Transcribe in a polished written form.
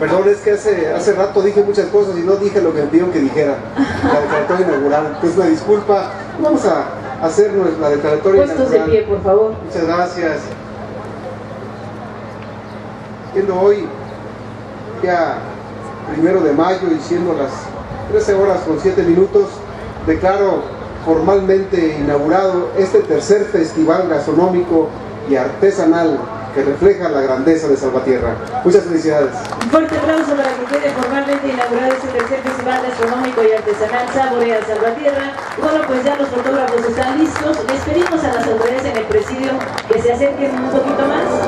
Perdón, es que hace rato dije muchas cosas y no dije lo que me pidieron que dijera. La declaratoria inaugural. Pues una disculpa. Vamos a hacer la declaratoria inaugural. Puestos de pie, por favor. Muchas gracias. Siendo hoy día 1 de mayo y siendo las 13:07, declaro formalmente inaugurado este tercer festival gastronómico y artesanal que refleja la grandeza de Salvatierra. Muchas felicidades. Un fuerte aplauso para que quede formalmente inaugurado este tercer festival gastronómico y artesanal Saborea Salvatierra. Y bueno, pues ya los fotógrafos están listos. Les pedimos a las autoridades en el presidio que se acerquen un poquito más.